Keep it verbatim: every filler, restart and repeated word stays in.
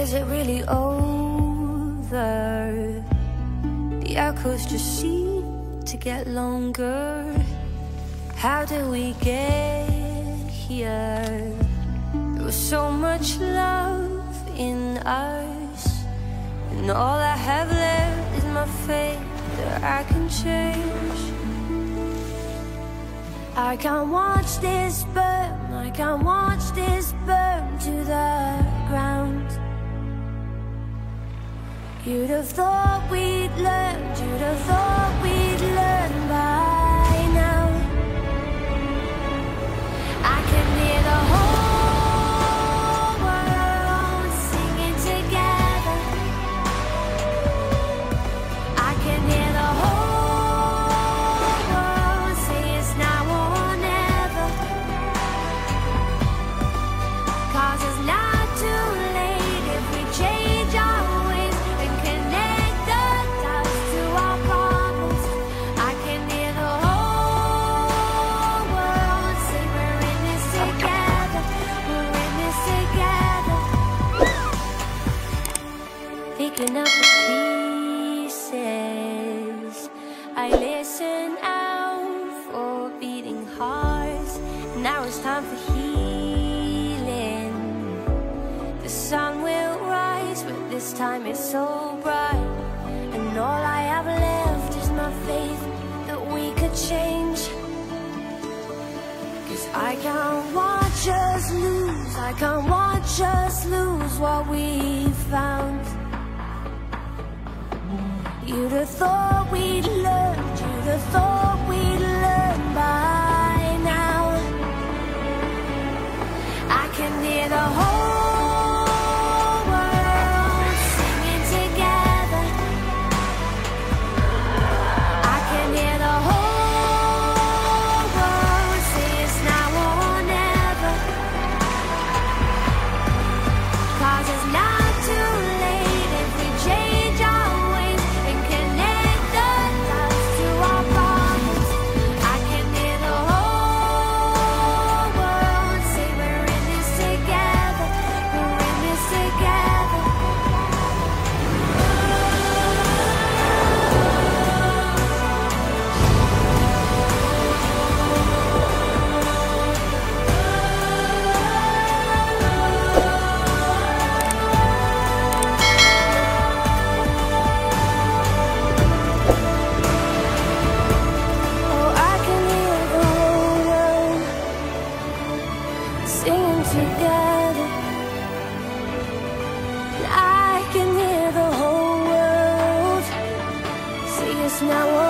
Is it really over? The echoes just seem to get longer. How did we get here? There was so much love in us, and all I have left is my faith that I can change. I can't watch this burn, I can't watch this burn to the ground. You'd have thought we'd learned, you'd have thought we'd learned by now. I can hear the whole world singing together. I can hear the whole world say it's now or never. 'Cause it's not too late if we change our ways and connect the dots to our problems. I can hear the whole world say we're in this together, we're in this together. Picking up the pieces, I listen out for beating hearts. Now it's time for healing. The sun will rise, but this time it's so bright. And all I have left is my faith that we could change. 'Cause I can't watch us lose, I can't watch us lose what we found. You'd have thought we'd learned, you'd have thought we'd learned by now. I can hear the whole world singing together. I can hear the whole world say it's now or never. 'Cause it's not too late if we change our ways and connect the dots to our problems. I can hear the whole world say we're in this together, we're in this together. Oh, I can hear the whole world singing together. And I can hear the whole world say it's now or